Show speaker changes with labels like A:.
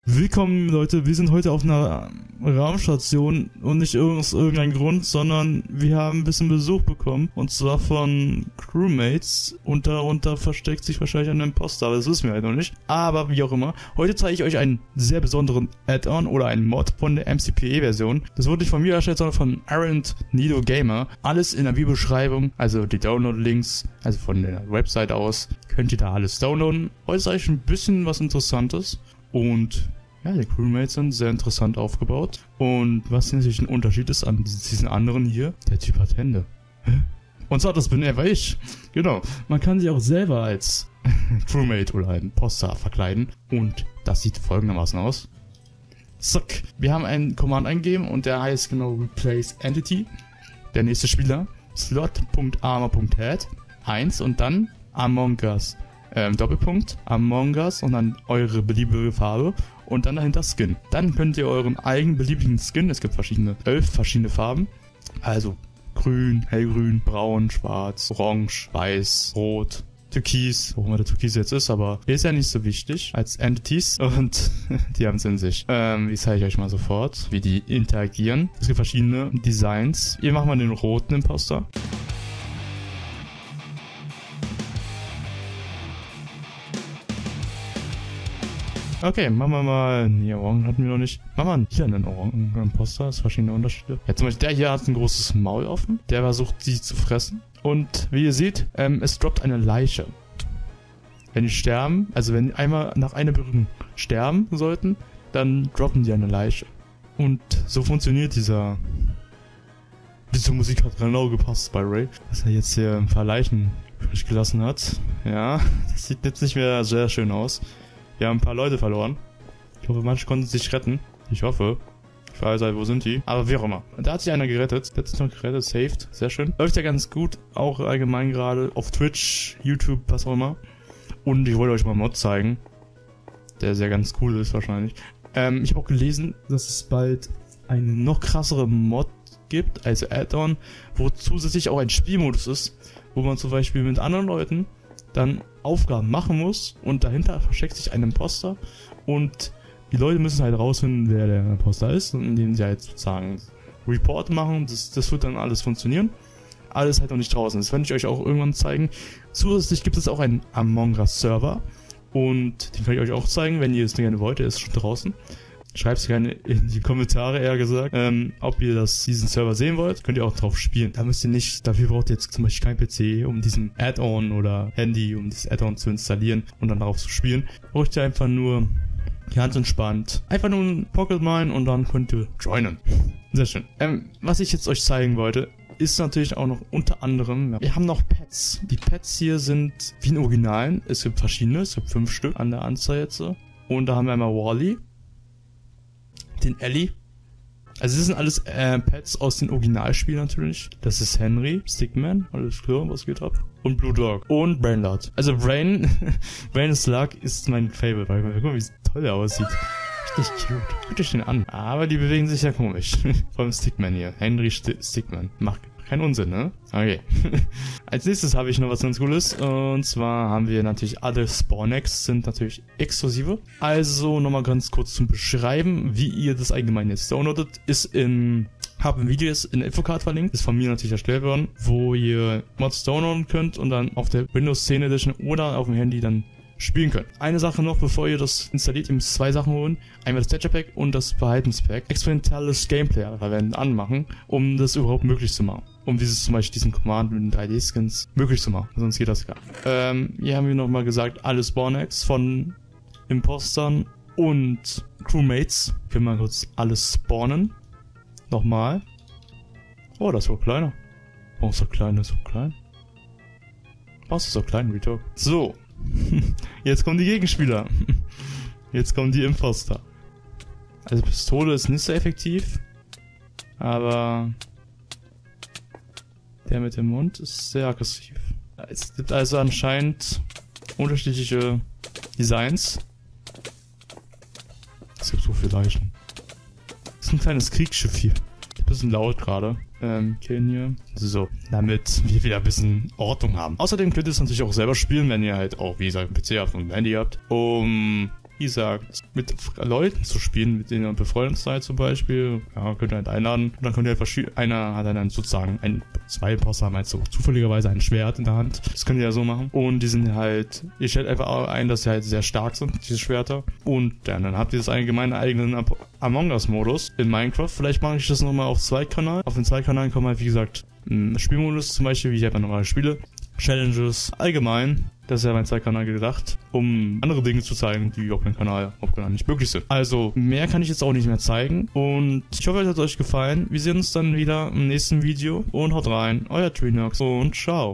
A: Willkommen Leute, wir sind heute auf einer Raumstation und nicht aus irgendeinem Grund, sondern wir haben ein bisschen Besuch bekommen und zwar von Crewmates und darunter versteckt sich wahrscheinlich ein Imposter, aber das wissen wir halt noch nicht. Aber wie auch immer, heute zeige ich euch einen sehr besonderen Add-on oder einen Mod von der MCPE-Version. Das wurde nicht von mir erstellt, sondern von Aaron Nido Gamer. Alles in der Videobeschreibung, also die Download-Links, also von der Website aus, könnt ihr da alles downloaden. Heute zeige ich ein bisschen was Interessantes. Und ja, die Crewmates sind sehr interessant aufgebaut. Und was natürlich ein Unterschied ist an diesen anderen hier, der Typ hat Hände. Hä? Und zwar, das bin aber ich. Genau. Man kann sich auch selber als Crewmate oder ein Imposter verkleiden. Und das sieht folgendermaßen aus. Zack. Wir haben einen Command eingegeben und der heißt genau Replace Entity. Der nächste Spieler. Slot.armor.head 1 und dann Among Us. Doppelpunkt, Among Us und dann eure beliebige Farbe und dann dahinter Skin. Dann könnt ihr euren eigenen beliebigen Skin, es gibt 11 verschiedene Farben, also grün, hellgrün, braun, schwarz, orange, weiß, rot, türkis, wo immer der Türkis jetzt ist, aber ist ja nicht so wichtig als Entities und die haben es in sich. Ich zeige euch mal sofort, wie die interagieren. Es gibt verschiedene Designs. Hier machen wir den roten Imposter. Okay, machen wir mal. Nee, Orangen hatten wir noch nicht. Machen wir hier einen Orangen-Imposter. Das sind verschiedene Unterschiede. Ja, zum Beispiel der hier hat ein großes Maul offen. Der versucht, sie zu fressen. Und wie ihr seht, es droppt eine Leiche. Wenn die sterben, also wenn die einmal nach einer Berührung sterben sollten, dann droppen die eine Leiche. Und so funktioniert dieser. Diese Musik hat genau gepasst bei Ray, dass er jetzt hier ein paar Leichen übrig gelassen hat. Ja, das sieht jetzt nicht mehr sehr schön aus. Wir haben ein paar Leute verloren. Ich hoffe, manche konnten sich retten. Ich hoffe. Ich weiß halt, wo sind die? Aber wie auch immer. Da hat sich einer gerettet. Der hat sich noch gerettet. Saved. Sehr schön. Läuft ja ganz gut. Auch allgemein gerade auf Twitch, YouTube, was auch immer. Und ich wollte euch mal einen Mod zeigen. Der sehr ganz cool ist wahrscheinlich. Ich habe auch gelesen, dass es bald eine noch krassere Mod gibt, also Add-on, wo zusätzlich auch ein Spielmodus ist, wo man zum Beispiel mit anderen Leuten dann Aufgaben machen muss und dahinter versteckt sich ein Imposter und die Leute müssen halt rausfinden, wer der Imposter ist, und indem sie halt sozusagen Report machen, das wird dann alles funktionieren. Alles halt noch nicht draußen, das werde ich euch auch irgendwann zeigen. Zusätzlich gibt es auch einen Among Us Server und den kann ich euch auch zeigen, wenn ihr es gerne wollt, der ist schon draußen. Schreibt es gerne in die Kommentare, eher gesagt, ob ihr diesen Server sehen wollt. Könnt ihr auch drauf spielen. Da müsst ihr nicht, dafür braucht ihr jetzt zum Beispiel kein PC, um diesen Add-on oder Handy, um dieses Add-on zu installieren und dann darauf zu spielen. Braucht ihr einfach nur ganz entspannt. Einfach nur ein Pocket Mine und dann könnt ihr joinen. Sehr schön. Was ich jetzt euch zeigen wollte, ist natürlich auch noch unter anderem, wir haben noch Pets. Die Pets hier sind wie in Originalen. Es gibt verschiedene, es gibt 5 Stück an der Anzahl jetzt. Und da haben wir einmal Wally, den Ellie. Also das sind alles Pets aus den Originalspielen natürlich. Das ist Henry, Stickman, alles klar, was geht ab. Und Blue Dog. Und Brainlord. Also Brain Slug ist mein Favorite, weil guck mal, wie toll der aussieht. Richtig cute. Guckt euch den an. Aber die bewegen sich ja komisch. Vor allem Stickman hier. Henry Stickman. Macht keinen Unsinn, ne? Okay. Als nächstes habe ich noch was ganz Cooles. Und zwar haben wir natürlich alle Spawn-Eggs, sind natürlich exklusive. Also nochmal ganz kurz zum Beschreiben, wie ihr das allgemein jetzt downloadet, ist habe ein Video in der Infocard verlinkt, ist von mir natürlich erstellt worden, wo ihr Mods downloaden könnt und dann auf der Windows 10 Edition oder auf dem Handy dann spielen könnt. Eine Sache noch, bevor ihr das installiert, ihr müsst 2 Sachen holen. Einmal das Texture Pack und das Verhaltenspack. Experimentelles Gameplay verwenden, anmachen, um das überhaupt möglich zu machen. Um zum Beispiel diesen Command mit den 3D-Skins möglich zu machen. Sonst geht das gar nicht. Hier haben wir nochmal gesagt, alle Spawn-Eggs von Impostern und Crewmates. Können wir kurz alles spawnen. Nochmal. Oh, das ist so kleiner. Warum ist so klein? Das ist so klein. Warum ist das so klein, Retalk? So. Jetzt kommen die Gegenspieler. Jetzt kommen die Imposter. Also Pistole ist nicht so effektiv. Aber der mit dem Mund ist sehr aggressiv. Es gibt also anscheinend unterschiedliche Designs. Es gibt so viele Leichen. Das ist ein kleines Kriegsschiff hier. Ein bisschen laut gerade. Killen hier. So, damit wir wieder ein bisschen Ordnung haben. Außerdem könnt ihr es natürlich auch selber spielen, wenn ihr halt auch, wie gesagt, einen PC habt und ein Handy habt, um wie gesagt, mit Leuten zu spielen, mit denen ihr befreundet seid zum Beispiel. Ja, könnt ihr halt einladen. Und dann könnt ihr halt einer hat dann sozusagen zwei Imposter haben halt so zufälligerweise ein Schwert in der Hand. Das könnt ihr ja so machen. Und die sind halt, ihr stellt einfach ein, dass sie halt sehr stark sind, diese Schwerter. Und ja, dann habt ihr das allgemeine eigenen Among Us-Modus in Minecraft. Vielleicht mache ich das nochmal auf Zweitkanal. Auf den Zweitkanal kommen halt, wie gesagt, Spielmodus zum Beispiel, wie ich einfach normale Spiele. Challenges allgemein. Das ist ja mein Zweitkanal gedacht, um andere Dinge zu zeigen, die auf meinem Kanal nicht möglich sind. Also, mehr kann ich jetzt auch nicht mehr zeigen. Und ich hoffe, es hat euch gefallen. Wir sehen uns dann wieder im nächsten Video. Und haut rein, euer Treenox und ciao.